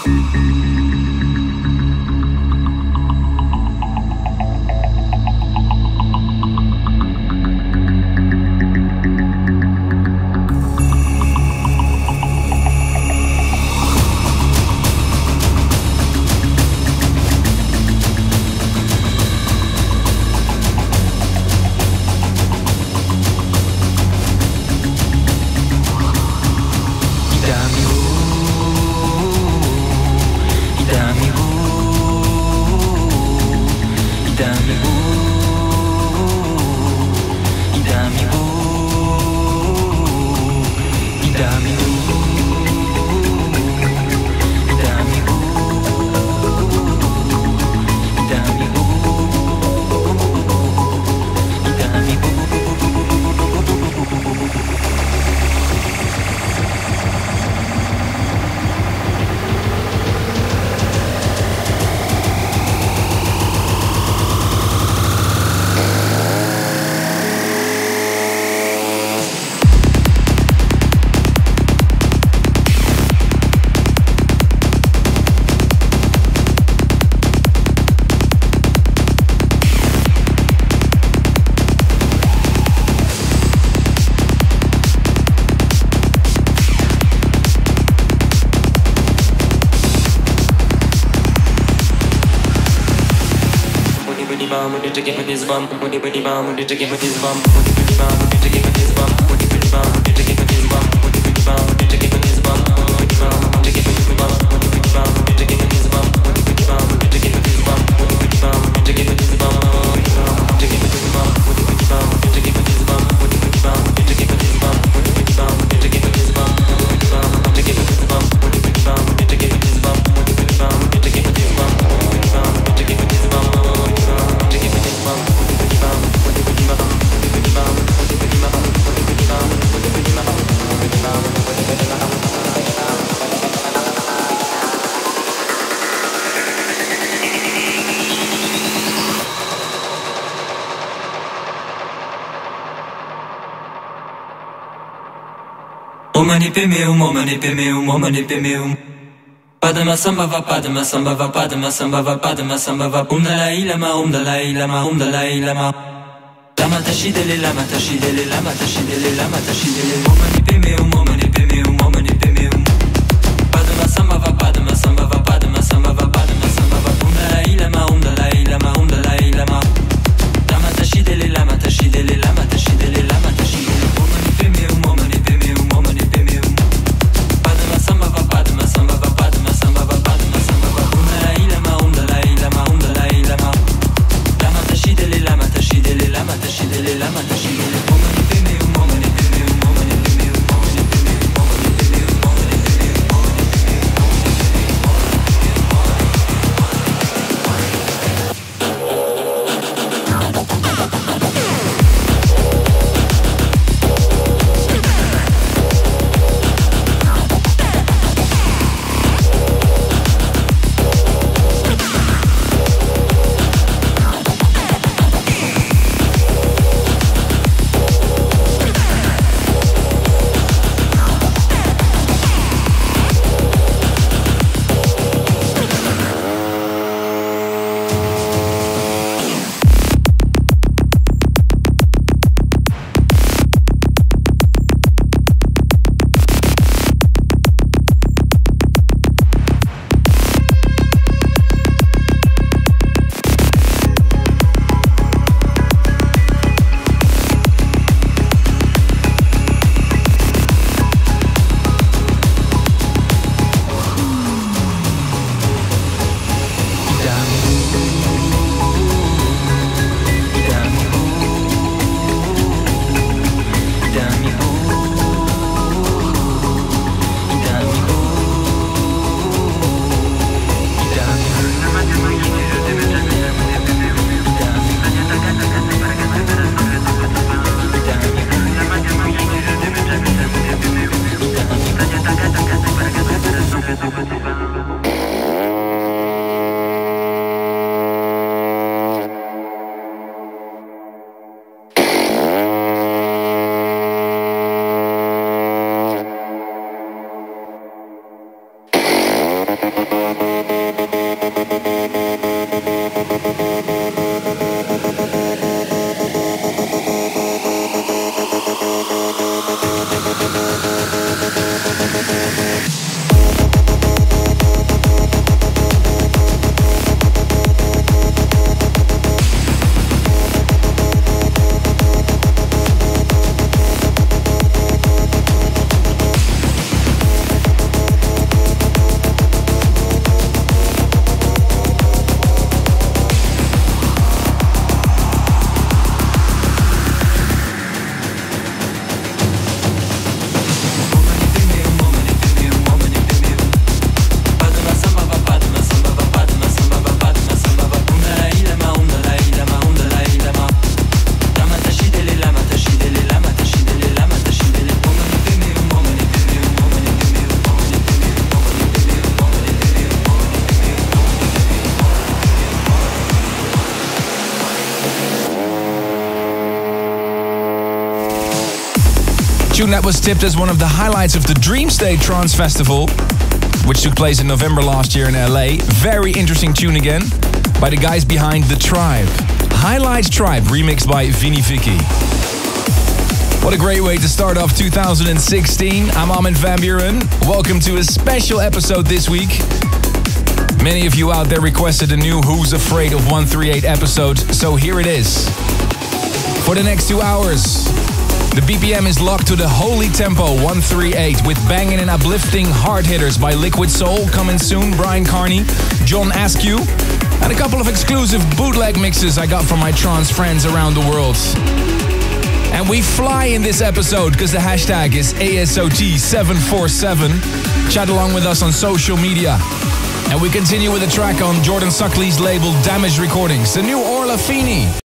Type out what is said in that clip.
to give it his bum, when he bound to give it his bum, when he bound to give it his bum, when he bound to give it his bum, when he bound to give it his bum, when he bound to give it his bum, when he bound to give it his bum, when he bound to give it his bum, when he bound to give it his bum, when he bound to give it his bum, when he bound to give it his bum, when he bound to give it his bum, when he bound to give it his bum, when he bound to give it his bum, when he bound to give it his bum, when he bound to give it his bum, when he bound to give it his bum, when he bound to give it his bum. Omani pemeum, omani pemeum, omani pemeum. Padma sambhava, padma sambhava, padma sambhava, padma sambhava. Dalai lama, Dalai lama, Dalai lama. Lama tashidele, lama tashidele, lama tashidele, lama tashidele. Omani pemeum, omani pemeum, omani pemeum. Padma sambhava, padma sambhava, padma sambhava, padma sambhava. Dalai lama, Dalai lama, Dalai lama. Lama tashidele, lama tashidele, lama tashidele, lama tashidele. Omani pemeum, omani pemeum, omani pemeum. Padma sambhava, padma sambhava, padma sambhava, padma sambhava. Dalai lama, Dalai lama, Dalai lama. Lama tashidele, lama tashidele, lama tashidele, lama tashidele. Omani pemeum, omani pemeum, omani pemeum, omani pemeum, omani pemeum, omani pemeum, omani pemeum, omani pemeum. Tune that was tipped as one of the highlights of the Dreamstate Trance Festival, which took place in November last year in LA. Very interesting tune again, by the guys behind The Tribe. Highlights Tribe, remixed by Vinny Vicky. What a great way to start off 2016. I'm Armin van Buuren. Welcome to a special episode this week. Many of you out there requested a new Who's Afraid of 138 episode, so here it is. For the next 2 hours, the BPM is locked to the holy tempo 138 with banging and uplifting hard hitters by Liquid Soul coming soon, Brian Carney, John Askew, and a couple of exclusive bootleg mixes I got from my trance friends around the world. And we fly in this episode because the hashtag is ASOT747. Chat along with us on social media. And we continue with a track on Jordan Suckley's label Damage Recordings, the new Orla Feeney.